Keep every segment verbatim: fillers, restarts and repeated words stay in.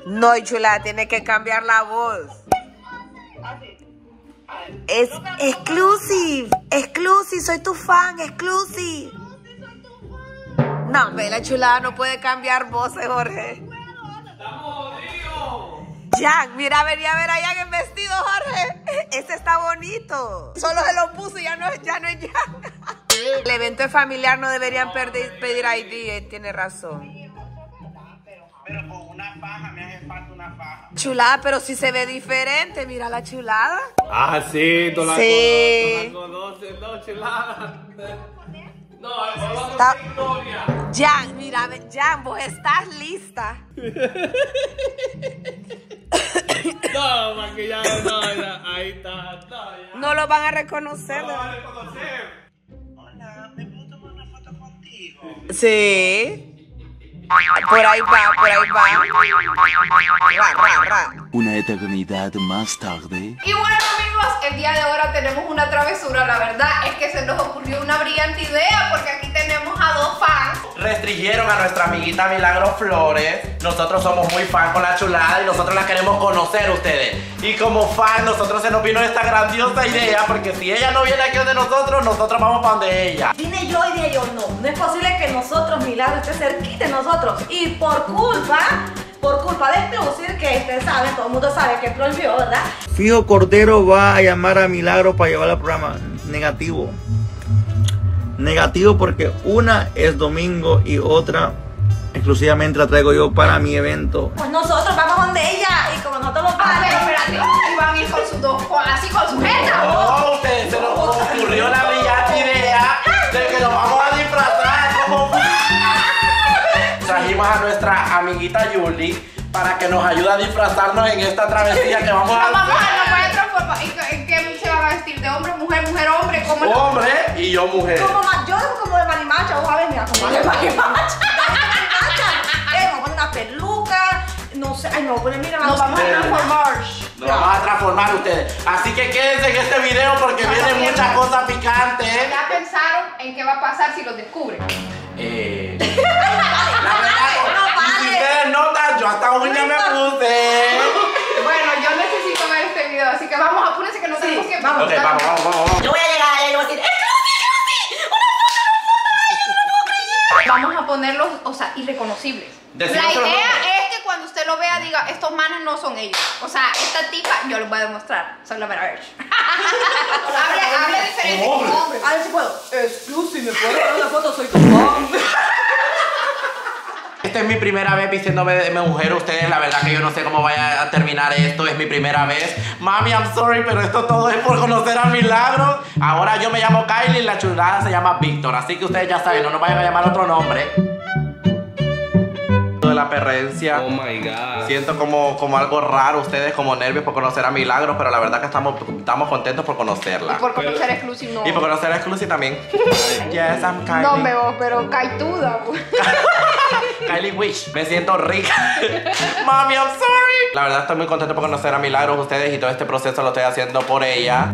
No, chula, tiene que cambiar la voz. Es exclusive, exclusive, soy tu fan, exclusive. No, ve, la chulada no puede cambiar voces, Jorge. Jack, mira, venía a ver a Jack en vestido, Jorge. Ese está bonito. Solo se lo puso y ya no, ya no es Jack. El evento es familiar, no deberían pedir, pedir I D, él tiene razón. Pero con una faja, me hace falta una faja. Chulada, pero si se ve diferente, mira la chulada. Ah, sí, tú la Sí. conoces, no, chulada. No, es Está... Jan, mira, Jan, vos estás lista. No, maquillaje, no, ya, ahí está, no, ya. No lo van a reconocer. No lo van a reconocer. Hola, ¿me puedo tomar una foto contigo? Sí. Por ahí va, por ahí va. Ra, ra, ra. Una eternidad más tarde. Y bueno, amigos, el día de ahora tenemos una travesura. La verdad es que se nos ocurrió una brillante idea porque aquí tenemos a dos fans. Restringieron a nuestra amiguita Milagro Flores. Nosotros somos muy fan con la chulada y nosotros la queremos conocer a ustedes. Y como fan, nosotros se nos vino esta grandiosa idea porque si ella no viene aquí donde nosotros, nosotros vamos para donde ella. Vine yo y dije yo, no, no es posible que nosotros, Milagro, esté cerquita de nosotros. Y por culpa, por culpa de Exclusive, que ustedes saben, todo el mundo sabe que prohibió, ¿verdad? Fijo Cordero va a llamar a Milagro para llevar al programa. Negativo. Negativo porque una es domingo y otra exclusivamente la traigo yo para mi evento. Pues nosotros vamos donde ella y como nosotros los Ah, padres. pero espérate, y van a ir con sus dos, con, así con su jeta. Oh, ustedes se nos ocurrió la brillante idea de que nos vamos a disfrazar como... Trajimos a nuestra amiguita Yuli para que nos ayude a disfrazarnos en esta travesía que vamos a Vamos a hacer. nos puede transformar. ¿En qué, en qué se van a vestir? ¿De hombre, mujer, mujer, hombre? ¿Cómo lo- Hombre y yo mujer. Como ma- yo como de marimacha, vos a ver, mira, como de marimacha. Eh, me voy a poner una peluca, no sé, ay, me voy a poner, mira, Nos vamos a Sí. transformar. Nos vamos a transformar ustedes. Así que quédense en este video porque vienen muchas cosas picantes. ¿Ya pensaron en qué va a pasar si los descubren? Eh, la verdad, y si ustedes notan, yo hasta uña me puse. Bueno, yo necesito ver este video, así que vamos, apúrense que no tenemos que... vamos. Ok, vamos, vamos, vamos, vamos. Yo voy a llegar a él y voy a decir, Vamos a ponerlos, o sea, irreconocibles. Decimos La otro idea nombre. es que cuando usted lo vea diga, estos manes no son ellos. O sea, esta tipa, yo les voy a demostrar. Soy la verdad. Hable, hable diferente Hombre. como hombre. a ver si puedo. Exclusive, ¿me puedo dar una foto? Soy tu fan. Esta es mi primera vez vistiéndome de mujer. Ustedes, la verdad que yo no sé cómo vaya a terminar esto. Es mi primera vez. Mami, I'm sorry, pero esto todo es por conocer a Milagros. Ahora yo me llamo Kylie y la chulada se llama Víctor. Así que ustedes ya saben, no nos vayan a llamar otro nombre. De la perrencia. Oh my god. Siento como, como algo raro, ustedes como nervios por conocer a Milagros, pero la verdad que estamos, estamos contentos por conocerla. Y por conocer exclusive no. Y por conocer a Exclusive también. Yes, I'm Kylie. No me veo, pero caituda. Kylie Wish. Me siento rica. Mami, I'm sorry. La verdad estoy muy contento por conocer a Milagros ustedes y todo este proceso lo estoy haciendo por ella.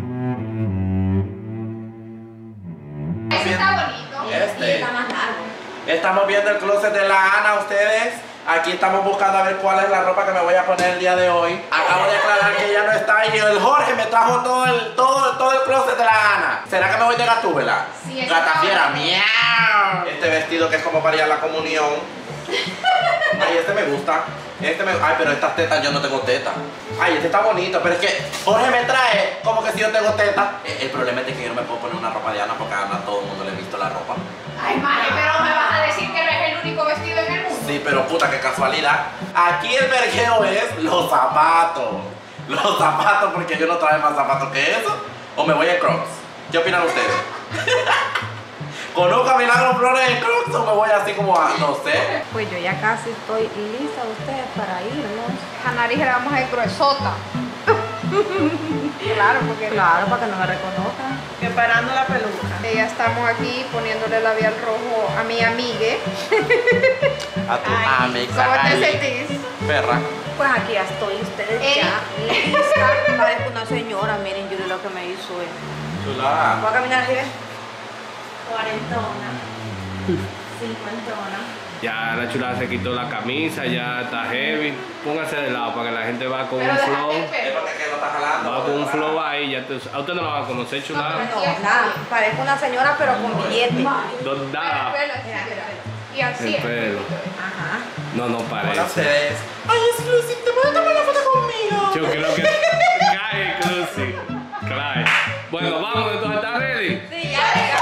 Ese está bonito. Este. Está más largo. Estamos viendo el closet de la Ana, ustedes. Aquí estamos buscando a ver cuál es la ropa que me voy a poner el día de hoy. Acabo de aclarar que ella no está y el Jorge me trajo todo el, todo, todo el closet de la Ana. ¿Será que me voy de Gatúbela? Sí, ese Gata está fiera, bonito. miau. Este vestido que es como para ir a la comunión. Ay, este me gusta. Este me... Ay, pero estas tetas yo no tengo tetas. Ay, este está bonito, pero es que Jorge me trae como que si yo tengo tetas. El problema es de que yo no me puedo poner una ropa de Ana porque a Ana todo el mundo le he visto la ropa. Ay, madre, pero me vas a decir que no es el único vestido en el mundo. Sí, pero puta, qué casualidad. Aquí el vergueo es los zapatos. Los zapatos, porque yo no trae más zapatos que eso. O me voy en Crocs. ¿Qué opinan ustedes? ¿Conozco a Milagro Flores en Crocs o me voy así como a, no sé? Pues yo ya casi estoy lista de ustedes para irnos. A nariz le vamos a ir gruesota. Claro, porque Claro, para que no me reconozcan. Preparando la peluca. ya estamos aquí poniéndole labial rojo a mi amigue. A tu Ay, amiga. ¿cómo te Kylie. sentís? Perra. Pues aquí ya estoy, ustedes Eh. ya lista. Parezco una señora, miren, yo lo que me hizo es. Chula. Voy a caminar así, ¿ves? Cuarentona. Cincuentona. Ya la chulada se quitó la camisa, ya está heavy. Póngase de lado para que la gente va con un flow. Es porque que lo está jalando. Va con un flow ahí, ya te, a usted no la va a conocer, chulada. No, nada, parezco una señora pero con billete. Dos dadas. Y así. El pelo. Ajá. No, no parece. Hola a ustedes. Ay, Exclusive, ¿te puedo tomar una foto conmigo? Yo creo que cae, Exclusive. Cae. Bueno, vamos, entonces, ¿estás ready? Sí, ya,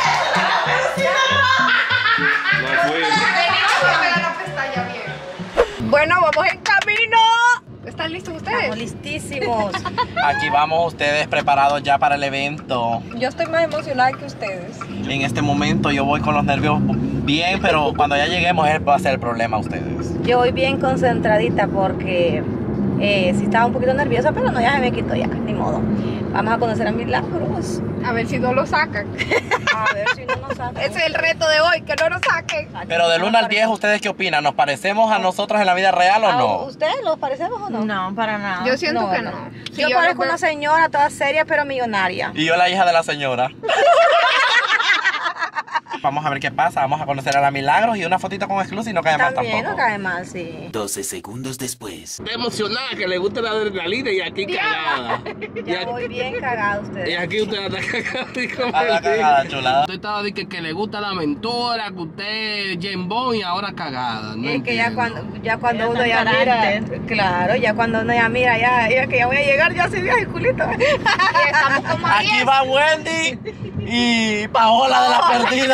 No fui. Bueno, vamos en camino. ¿Están listos ustedes? estamos listísimos. Aquí vamos ustedes preparados ya para el evento. Yo estoy más emocionada que ustedes. En este momento yo voy con los nervios bien, pero cuando ya lleguemos él va a ser el problema a ustedes. Yo voy bien concentradita porque eh, sí estaba un poquito nerviosa, pero no, ya se me quitó ya, ni modo. Vamos a conocer a Milagros. A ver si no lo sacan. A ver si no nos sacan. Ese es el reto de hoy, que no lo saquen. Pero del uno al diez, ¿ustedes qué opinan? ¿Nos parecemos a nosotros en la vida real o no? ¿Ustedes los parecemos o no? No, para nada. Yo siento No, que no. no. Sí, Yo yo parezco lo veo- una señora toda seria pero millonaria. Y yo la hija de la señora. Vamos a ver qué pasa. Vamos a conocer a la Milagros y una fotito con Exclusive y no cae mal También tampoco. no cae mal, sí. doce segundos después. Está emocionada, que le gusta la adrenalina y aquí cagada. Y Ya aquí, voy bien cagada y ustedes. aquí usted está cagada. y como A la el- cagada, chulada. Usted estaba de que, que le gusta la mentora, que usted es Jane Bond y ahora cagada. No Es que ya entiendo. cuando, ya cuando Ella uno ya tan mira, tarante. claro, ya cuando uno ya mira, ya, ya que ya voy a llegar, ya se vio el culito. Y estamos como a Aquí diez. va Wendy y Paola de la perdida.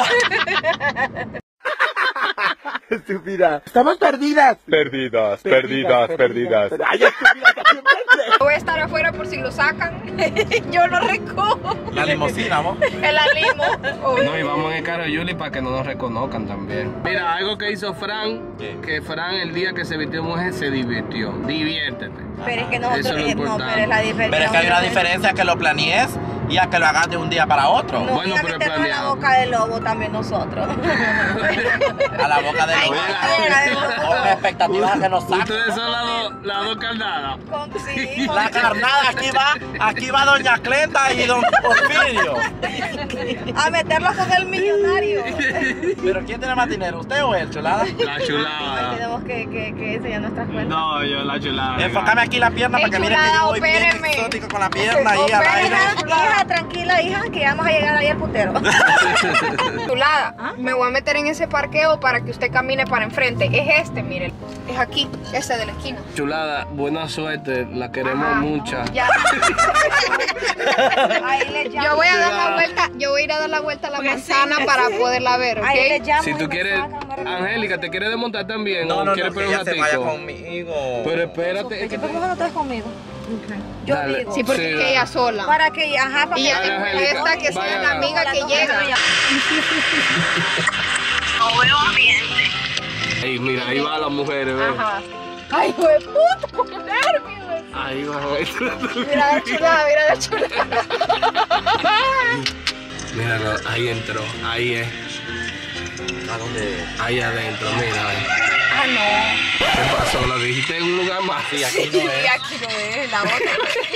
Estúpida. Estamos perdidas. Perdidas, perdidas, perdidas. Ay, estúpida, también verde. Voy a estar afuera por si lo sacan. Yo lo recojo. La limusina, ¿no? El alimo. No, y vamos en el carro de Yuli para que no nos reconozcan también. Mira, algo que hizo Fran, ¿Qué? que Fran el día que se vistió de mujer se divirtió. Diviértete. Pero es que Eso nosotros, es lo eh, no, importante. pero es la diferencia. Pero es que hay una diferencia que lo planees y a que lo hagas de un día para otro. No, Bueno, y a pero es meternos en la planeado. boca del lobo también nosotros. A la boca de Ay, los no, con expectativas que nos sacan. Ustedes son las dos las dos carnadas. Con- sí, con- La carnada, aquí va, aquí va Doña Cleta y Don Porfirio. a meterlos con el millonario. Pero ¿quién tiene más dinero, usted o él, chulada? La Ay, chulada. tenemos que, que, que enseñar nuestras cuentas. No, yo la chulada. Enfócame aquí la pierna Ey, para que miren que chulada, yo voy bien opéreme. exótico con la pierna ahí al Opéreme. aire. Hija, hija, tranquila, hija, que ya vamos a llegar ahí al putero. Chulada, me voy a meter en ese parqueo para que usted camine para enfrente. Es este, miren. Es aquí, este de la esquina. Chulada, buena suerte, la queremos Ajá. mucha. Ya. Ahí le llamo. Yo voy a dar la vuelta, yo voy a ir a dar la vuelta a la manzana para poderla ver, ¿ok? Ahí le llamo. Si y tú me quieres, sacan, me recogen. Angélica, ¿te quieres desmontar también? No, ¿O no, quieres no, que esperar un ella se vaya ratico? conmigo. Pero espérate, es que ¿Por qué no estás conmigo? Yo Dale. digo. Sí, porque Sí, es que dale. ella sola. Para que, ajá, para Y que ya Dale, después Angélica, esta que sea vaya. la amiga que llega. Ey, mira, ahí va las mujeres, ¿ves? Ajá. Ay, hijo de puta, con nervios. Ahí va. Mira la chulada, mira la chulada. Míralo, ahí entró, ahí es, ¿A dónde? ahí adentro, mira. ahí. Ah, no. ¿Qué pasó? ¿La dijiste en un lugar más? Sí, aquí Sí, no es. aquí no es, la otra.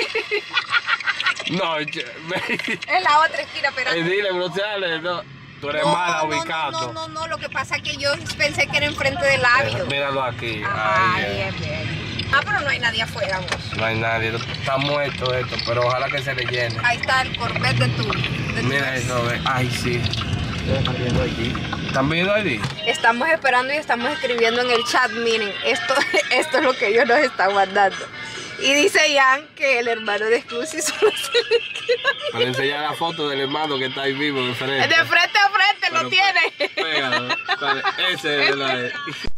No, che, me... Es la otra esquina, pero. Ey, dile, Brociales, no. Tú eres No, mala no, ubicando. No, no, no, lo que pasa es que yo pensé que era enfrente del labio. Míralo aquí. Ajá, ahí ahí es. es, bien. Ah, pero no hay nadie afuera, vos. No hay nadie, está muerto esto, pero ojalá que se le llene. Ahí está el Corvette de tu. de tu Mira ex. eso, ve. Ay, sí. ¿Están viendo ahí? Estamos esperando y estamos escribiendo en el chat, miren, esto, esto es lo que ellos nos están mandando. Y dice Ian que el hermano de Exclusive solo se le queda. Para enseñar la foto del hermano que está ahí vivo de frente. De frente a frente Pero lo tiene. Pégalo, dale, ese es verdad.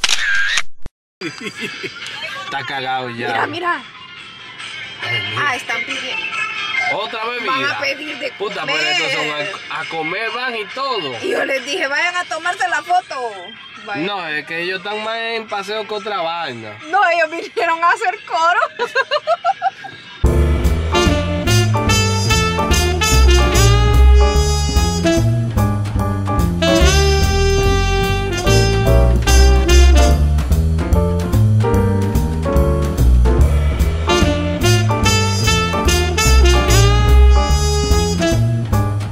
Está cagado ya. Mira, mira. Ay, mira. Ah, están pidiendo. Otra bebida. Van a pedir de Puta, comer. pero estos son a, a comer van y todo. Y yo les dije, vayan a tomarse la foto. Vayan. No, es que ellos están más en paseo que otra vaina. No, ellos vinieron a hacer coro.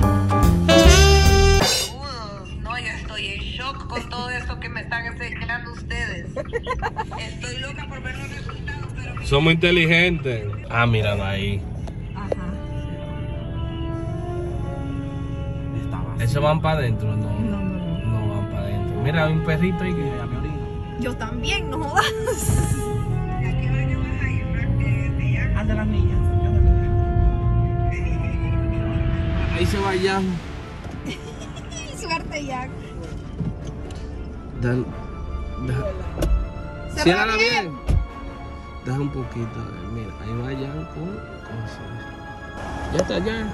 No, yo estoy en shock con todo esto que me están enseñando Estoy loca por ver los resultados, pero... Somos inteligentes. Ah, míralo ahí. ¿Eso van para adentro? No, no, no, no van para adentro. Mira, hay un perrito ahí que ya me orina. Yo también, no jodas. ¿Y a qué baño vas a ir, Frank? Al de las niñas. Ahí se va ya. Suerte, Jack. Dan, da, Ciérrala bien. Deja un poquito. Mira, ahí va ya con cosas. Ya está ya.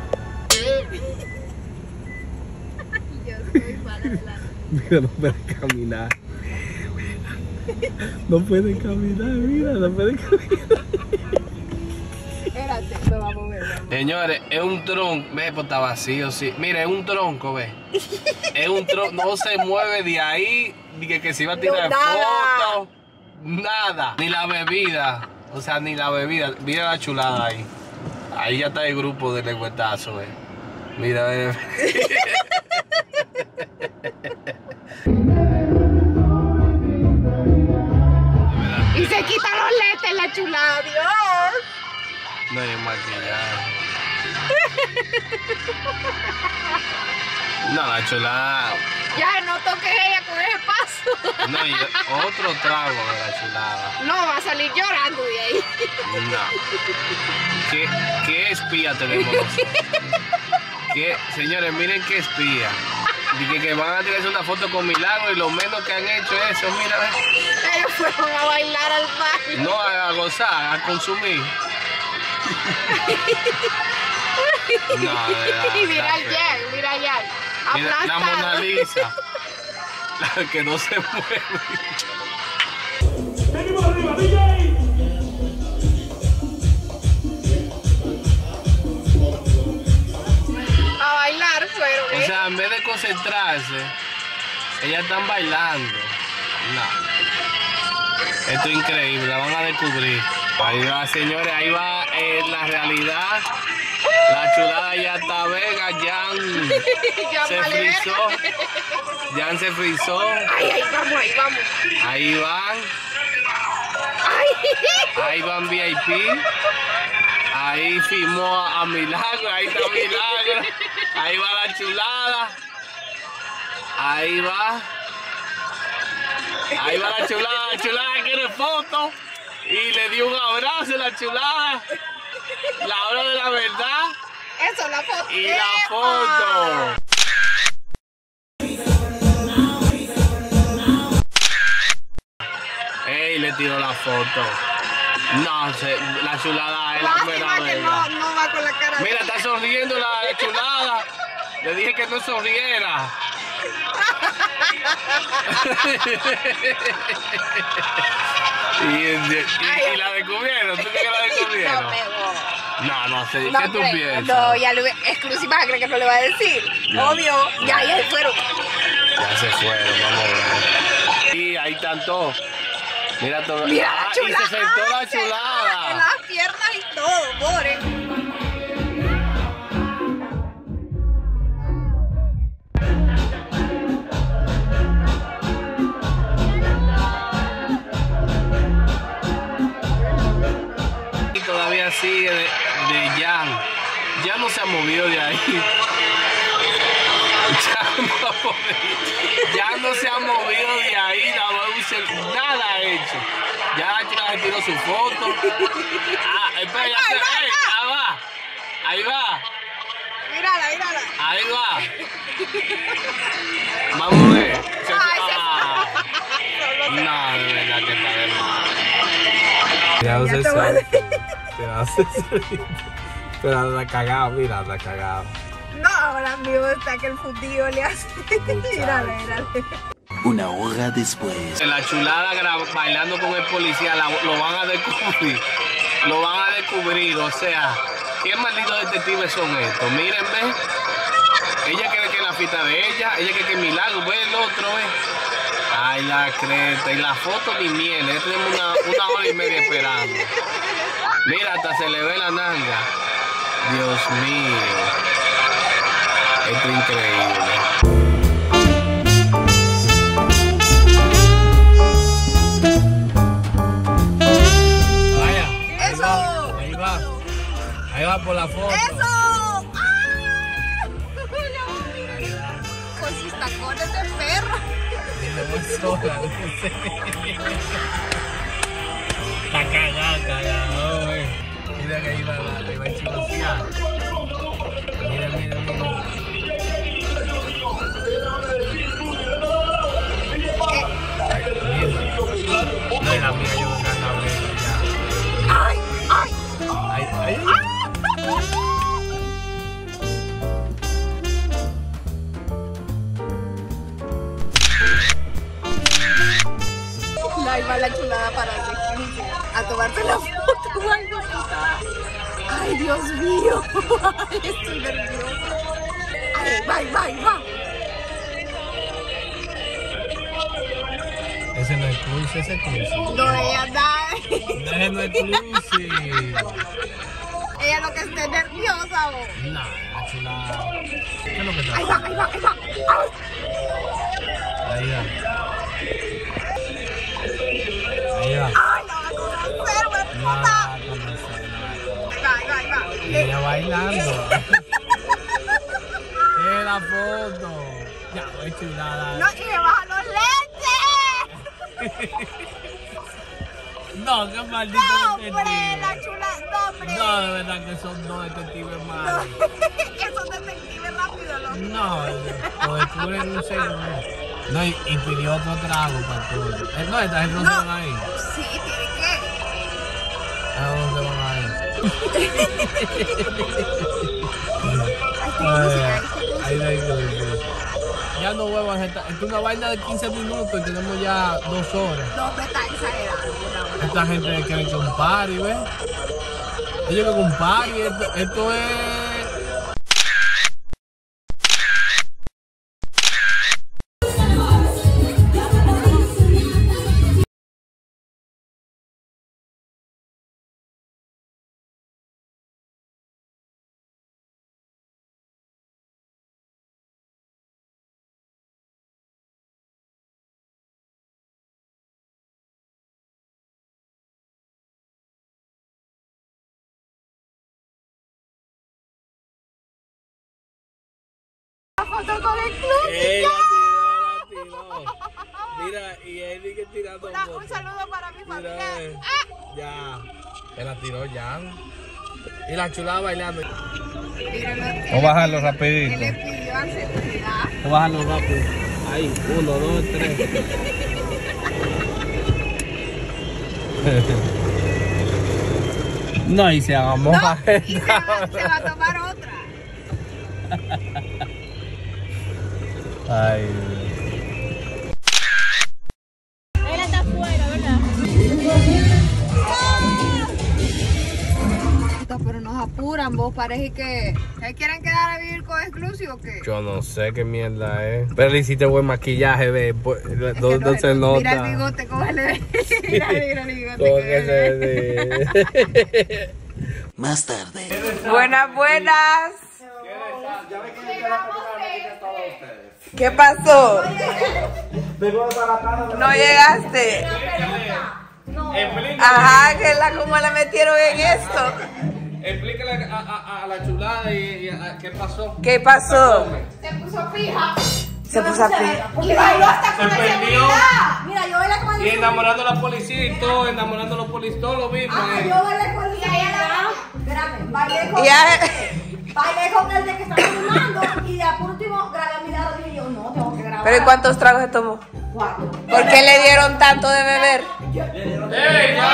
Yo estoy para adelante. Mira, no puede caminar. No puede caminar, mira, no puede caminar. Espérate, me va a mover. Vamos. Señores, es un tronco. Ve, pues está vacío, sí. Mira, es un tronco, ve. Es un tronco, no se mueve de ahí, ni que, que se iba a tirar No, nada. fotos. Nada. Ni la bebida. O sea, ni la bebida. Mira la chulada ahí. Ahí ya está el grupo de lengüetazo, ve. Mira, ve. Y se quita los lentes, la chulada, Dios. No hay maquillaje. No, la chulada. Ya no toques ella con ese paso. No, y otro trago de la chulada. No, va a salir llorando de ahí. No. ¿Qué, qué espía tenemos nosotros? ¿Qué? Señores, miren qué espía. Dije que van a tirarse una foto con Milagro y lo menos que han hecho es eso, mira. Ellos fueron a bailar al baile. No a gozar, a consumir. No, de verdad, Y mira está al feo. Jack, mira al Jack. Mira, la Aplastado. Mona Lisa. La que no se mueve. ¡Venimos arriba, D J! A bailar fueron, O ¿eh? sea, en vez de concentrarse, ellas están bailando. No. Esto es increíble, la van a descubrir. Ahí va, señores, ahí va eh, la realidad. La chulada ya está vega, Jan Ya se vale verga. frizó. Jan se frizó. Ay, ahí vamos, ahí vamos. Ahí van. Ay. Ahí van V I P. Ahí firmó a, a Milagro. Ahí está Milagro. Ahí va la chulada. Ahí va. Ahí va la chulada. La chulada quiere foto. Y le dio un abrazo a la chulada. La hora de la verdad. Eso, la foto. Y la foto. Ey, le tiró la foto. No, se, la chulada es la Lástima mera que verga. no, no va con la cara. Mira, está sonriendo la, la chulada. Le dije que no sonriera. y, y, y la descubrieron. ¿Tú crees que la descubrieron? No pegó. No, no sé. No ¿Qué tú creo. piensas? No, ya lo exclusiva, cree que no le va a decir. No. Obvio, ya, ya se fueron. Ya se fueron, vamos a ver. Y ahí están todos. Mira todo. Mira Ah, la chulada. y se sentó la Ay, se- chulada. En las piernas y todo, pobre. Y todavía sigue de, de Jan. Ya no se ha movido de ahí. Ya no, ya no se ha movido de ahí. Nada ha hecho. Ya la chica se tiró su foto. Ah, espera, ya se. Ey, ahí va. Ahí va. Mírala, mírala. Ahí va. Vamos a ver. Se- Ay, se- ah. No, de verdad que está de mal. Cuidado, Ya se te voy a sale. Cuidado, se sale. Pero anda cagado, mira, anda cagado. No, ahora mismo está que el fundillo le hace. Mírala, mírala. Una hora después. La chulada gra- bailando con el policía la- lo van a descubrir. Lo van a descubrir, o sea, ¿qué malditos detectives son estos? Miren, ve. Ella cree que es la fiesta de ella, ella cree que es Milagro, ve el otro, ve. Ay, la creta, y la foto ni miel, ya tenemos una, una hora y media esperando. Mira, hasta se le ve la nalga. Dios mío. Esto es increíble. va por la foto. ¡Eso! ¡Ah! Con sus tacones de perro. Tiene muy sola, no sé. Está cagada, cagada, güey. Mira que iba a iba a chicotear. Mira, mira, mira. Ay, mira. No, y la mía yo nunca la veo ya. ¡Ay! ¡Ay! Ay, ay. Ahí va la chulada para el desfile. A tomarse la foto. Ay, no, puta. Ay, Dios mío. Ay, estoy nerviosa. Ay, va, va, va. Ese no es cruce, ese es cruce. No, ella anda. Ese no es cruce. Ella lo que esté nerviosa, vos. No, la chulada. ¿Qué es lo que está Ahí va, ahí va, ahí va. Ahí va. Ahí va. Ay, la va a conocer, güey, No va puta. a conocer, no va a conocer. Ahí va, ahí va, ahí va. Y ella bailando. ¡Eh, la foto! Ya, voy chulada. No, y le baja los lentes. No, qué maldito No, hombre, detective. la chula, no, hombre. No, de verdad que son dos detectives No, malos. esos detectives rápido, loco. No, lo descubren en un segundo. No, y, y pidió otro trago para todo. Eh, no, esta gente no, No. se van ahí. Sí, tiene que. ¿A dónde se van ahí? Ay, qué música, ay, Ahí no hay dulce. Ya no vuelvo a hacer. Es una vaina de quince minutos y tenemos ya dos horas. no, me está exagerando. Una hora. Esta gente quiere que un party, ¿ves? Ellos que un party, esto, esto es. Foto con el club. ¡Ey, la tiró, la tiró! Mira, y él sigue tirando Una- fotos. un saludo para mi Mira, familia. eh. Ah, Ya, él la tiró ya. Y la chulada bailando. míralo. Vamos a bajarlo Él rapidito. le pidió a seguridad. Vamos a bajarlo rápido. Ahí, uno, dos, tres. No, y se agamó. No, y se va, se va a tomar otra. Ay, Él está afuera, ¿verdad? Pero nos apuran, vos. Parece que ¿se quieren quedar a vivir con exclusivo o qué? yo no sé qué mierda es. Pero le hiciste buen maquillaje, ve. pues, Es No, que no se nota. Mira el bigote, cómo le ve. Mira, mira el bigote. Como que que le ve. se ve. Más tarde. Buenas, buenas. Ya ve que yo quiero a todos ustedes. ¿Qué pasó? Vengo de para acá. No llegaste. No. Ajá, que la como la metieron en esto. Explícale a, a, a la chulada y, y a, qué pasó. ¿Qué pasó? Se puso fija. Se puso a pie. Porque bailó hasta Se con la perdió. seguridad. Mira, yo bailé con Y el enamorando a la policía y todo, enamorando a los policías, todo lo mismo. Ah, eh. yo bailé con el seguridad. Espérame, bailé con Y ya- bailé con el de que estaba filmando y de por último grabé a mi lado y dije yo, no, tengo que grabar. ¿Pero y cuántos tragos se tomó? Cuatro. ¿Por qué le dieron tanto de beber? ¡Ey, ya!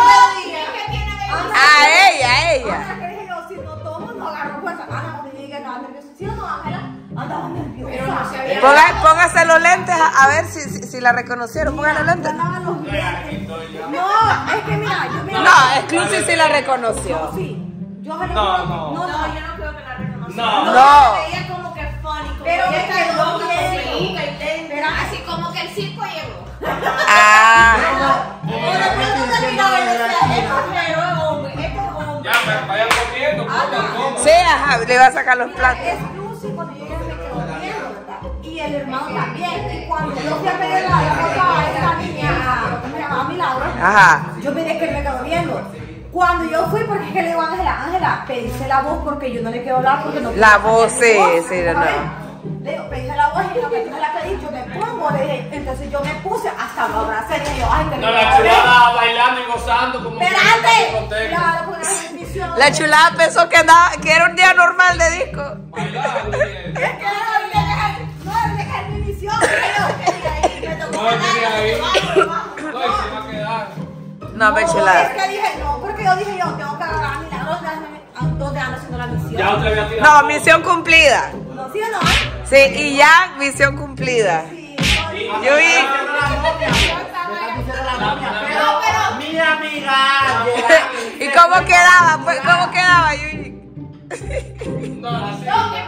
A ella, a ella. Ahora que dije yo, si no tomo, no agarro fuerza. Ana, no me diga que andaba nerviosa. ¿Sí o no, Ángela? Andaba nerviosa. Pero no se había... Ponga- póngase los lentes a, a ver si, si, si la reconocieron. Ponga los lentes. Andaban los lentes. No, es que mira, yo me... No, Exclusive sí la reconoció. Sí. Yo me No, no. No, no, yo no creo que la reconozca. No. No. Ella como que funny, como Pero que me ella quedó como bien. que peluca y lente. Espera. Así como que el circo llegó. Ah. Ahora, pero tú te mirabas y decías, esto es negro, es hombre, esto es hombre. Ya, me vayan comiendo, coman, coman. Sí, ajá, le va a sacar los platos. Exclusive cuando yo llegué me quedó viendo, ¿verdad? Y el hermano también. Y cuando yo fui a pedir la foto a esa niña, a, ¿cómo se llama? A mi lado, Ajá. yo miré que él me quedó viendo. Cuando yo fui, porque es que le digo a Ángela, Ángela, pediste la voz porque yo no le quiero hablar porque no La voz, sí, voz, sí, no. Le digo, pediste la voz y lo que tú me la pediste, yo me pongo, le dije, entonces yo me puse hasta lo abracé y yo, ay, te No, la chulada bailando y gozando como ¡Espérate! Claro, porque era bendición. La chulada pensó que, andaba, que era un día normal de disco. bailando. Es que no, no, dejar bendición, pero que diga ahí, me tocó No, que ahí. ganar. No, y se va a quedar. No, me No, chulada. es que dije no, porque yo dije yo tengo que agarrar a Milagros, ¿dónde ando haciendo la misión? Ya otra vez tirado. No, misión cumplida. No, ¿sí o no? Sí, y ya, misión cumplida. Sí, Yo vi. pero, pero, Mi amiga. ¿Y cómo quedaba? Pues, ¿cómo quedaba? Yo vi. No, así.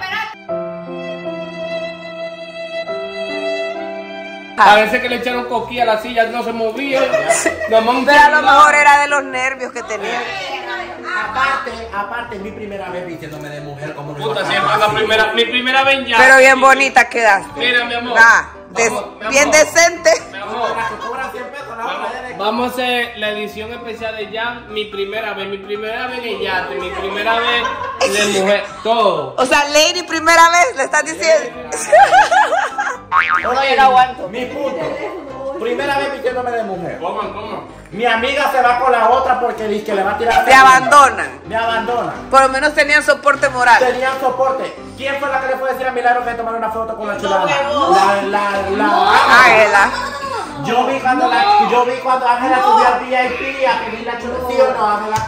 Parece que le echaron coquilla a la silla, no se movía. Nomás un Pero a lo celular. mejor era de los nervios que tenía. Aparte, aparte, mi primera vez vistiéndome de mujer como no Puta, iba a siempre es acabar. la primera, mi primera vez ya. Pero bien bonita quedaste. Mira, mi amor. Ah, des- Vamos, mi bien amor. decente. Mi amor. Las que cobran cien pesos, la Vamos, otra es de- vamos a hacer la edición especial de Jan, mi primera vez, mi primera vez en yate, mi primera vez de mujer, todo. O sea, Lady, primera vez, le estás diciendo. No, yo no aguanto. Mi punto. Primera vez vistiéndome de mujer. Coman, coman. Mi amiga se va con la otra porque dice que le va a tirar. Te abandonan. Me abandona. Por lo menos tenían soporte moral. Tenían soporte. ¿Quién fue la que le fue a decir a Milagro que tomara una foto con la chulada? La, la, la. Ángela. Yo vi cuando la, yo vi cuando Ángela subió al V I P a pedir la chulada. ¿Sí o no, Ángela?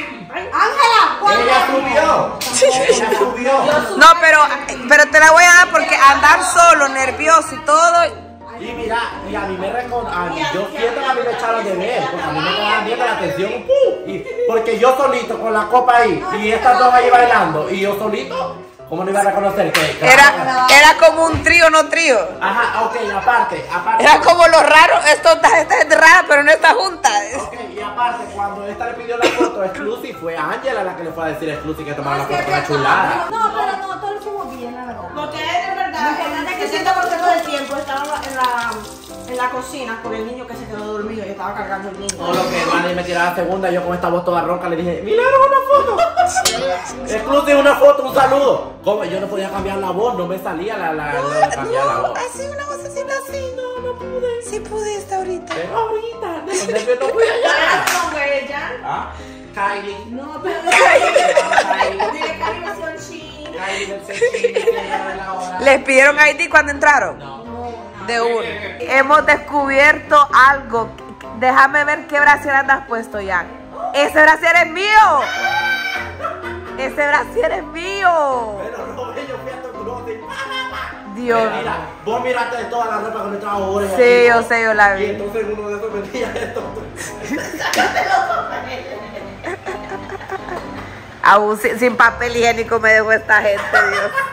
Ángela, ¿cuándo? Ella subió. Ella subió. No, pero, pero te la voy a dar porque andar solo, nervioso y todo. Y mira, y a mí me recon... a mí- yo siento que a mí me echaron de ver, porque a mí me estaban viendo la atención, ¡pum! Y porque yo solito con la copa ahí, y estas dos ahí bailando, y yo solito, ¿cómo no iba a reconocer que? que- Era, era como un trío, no trío. Ajá, ok, aparte, aparte. Era como lo raro, esto, esta gente rara, pero no está junta. Ok, y aparte, cuando esta le pidió la foto a Exclusive, fue Ángela la que le fue a decir a Exclusive que tomara la foto con la chulada. No, pero no, todo lo hicimos bien, la verdad. Porque es verdad, el sesenta por ciento del tiempo estaba en la, en la cocina con el niño que se quedó dormido y estaba cargando el niño. No, lo que nadie me tiraba segunda, yo con esta voz toda ronca le dije, Milagro, una foto. Exclusive, una foto, un saludo. ¿Cómo? Yo no podía cambiar la voz, no me salía la, la, la cambiar la voz. así, una voz así, así. No, no pude. Sí pudiste ahorita. Pero ahorita, de los nervios no fui allá. ¿Cuál nombre de ella? ¿Ah? Kylie. No, pero Kylie. dile que animación china. Kylie del sexy, de la hora. ¿Les pidieron I D cuando entraron? No. De uno. Hemos descubierto algo. Déjame ver qué brasier andas puesto ya. Ese brasier es mío. Ese brasier es mío. Pero no, yo fui a tu closet. Dios. Mira, vos miraste toda la ropa con nuestras horas. Sí, yo sé, yo la Y vi. entonces uno de esos vendía esto. Aún sin, sin papel higiénico me dejó esta gente, Dios.